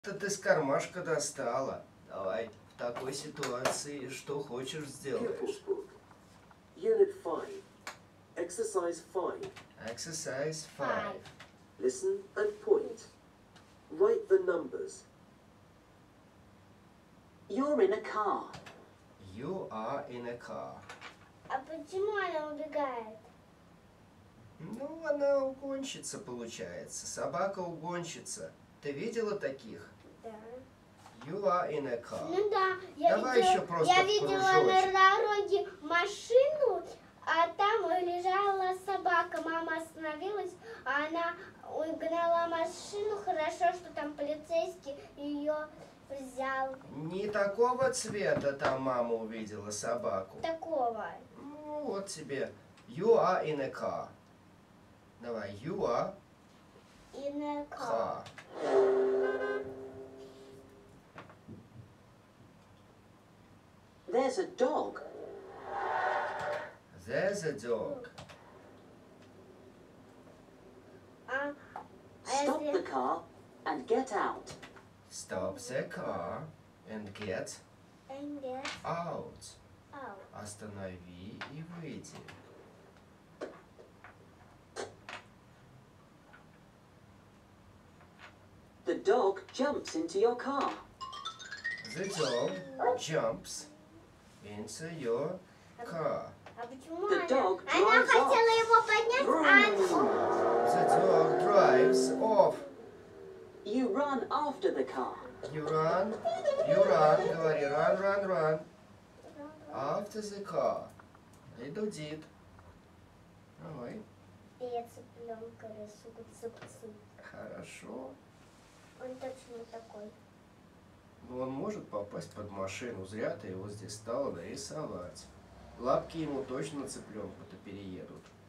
Это ты с кармашка достала. Давай, в такой ситуации что хочешь сделаешь. Unit 5. Exercise 5. Exercise 5. Listen and point. Write the numbers. You're in a car. You are in a car. А почему она убегает? Ну, она угонщица получается. Собака-угонщица. Ты видела таких? Да. You are in a car. Ну да, Давай еще просто я видела кружочек. на дороге машину, а там лежала собака. Мама остановилась, а она угнала машину. Хорошо, что там полицейский ее взял. Не такого цвета там мама увидела собаку. Такого. Ну, вот тебе. You are in a car. Давай, you are In a car. There's a dog. There's a dog. Stop the car and get out. Stop the car and get And get out. out. Останови и выйди. The dog jumps into your car. The dog jumps into your car. А почему The dog она drives хотела off. его поднять, The dog drives off. You run after the car. You run, говори, run. After the car. И дудит. Давай. Я цыпленка рисую, цып-цып. Хорошо. Он точно такой. Но он может попасть под машину. Зря ты его здесь стала нарисовать. Лапки ему точно цыпленку-то переедут.